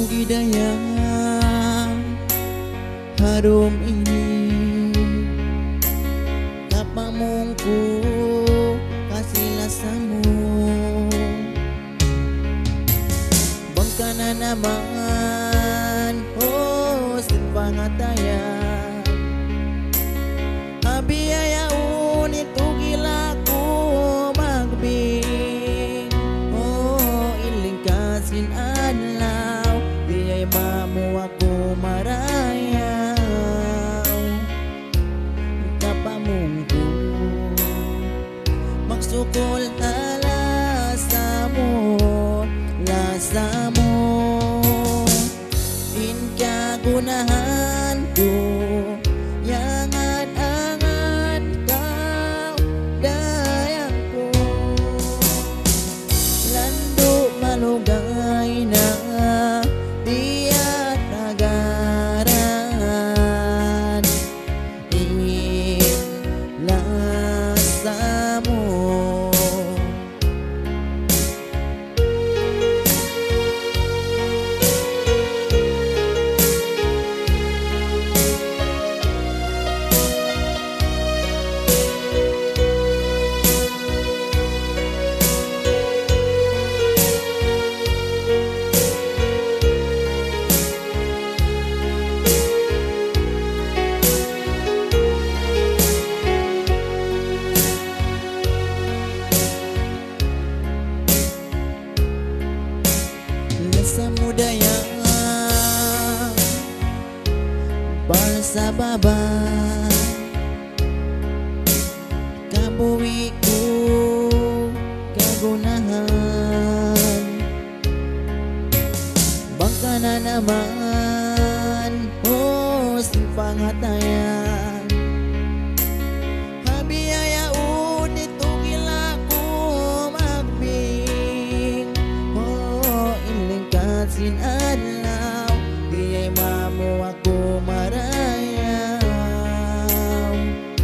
gidaya harum ini kapamungku kasih lasamu bangkana naman sin pangatayan abiyayaon ito gila ko magbing ilingkasin adlaw diyay mamu ako marayaw kapamungko magsukol lasa mo inkagunahan ko yang angan kau dayang ko lando malugay na diya tagaran lasa mo sa mudaya balsa baba kabuwi ko kagunahan bangka na naman sin pangatayan habiyayaon ito gila ko magbing ilingkasin adlaw diyay mamu ako marayaw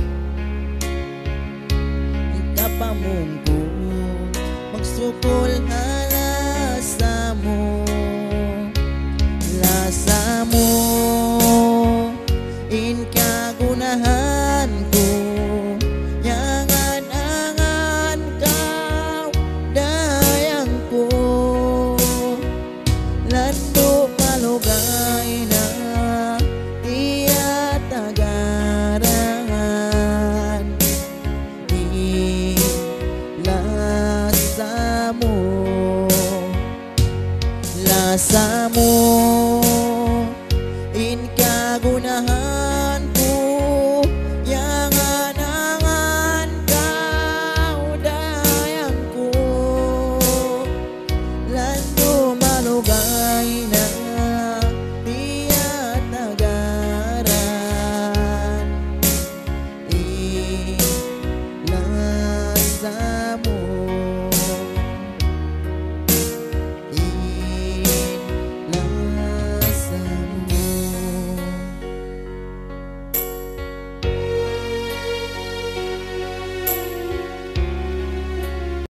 kapamungko magsukol lasa mo inkagunahan ko yang angan kau dayang ko lando malugay na tiya tagaran lasa mo